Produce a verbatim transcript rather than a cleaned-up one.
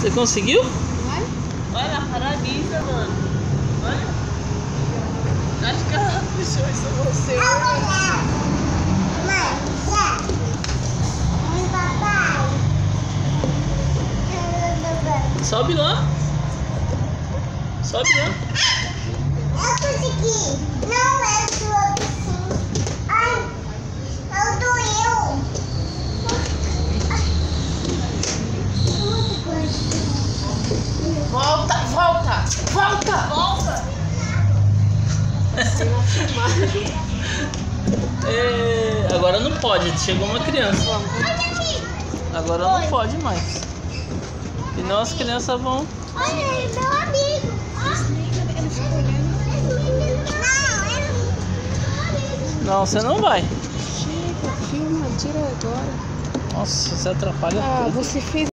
Você conseguiu? Olha. Olha, parabéns, mano. Olha. Acho que ela puxou isso você. Sobe lá. Sobe lá. Eu consegui. Não é sua piscina. Ai, eu doeu. Volta, volta, volta, volta. É, agora não pode, chegou uma criança. Agora não pode mais. Senão as crianças vão. Olha aí, meu amigo. Não, você não vai. Chega, filma, tira agora. Nossa, você atrapalha Ah, tudo. você fez.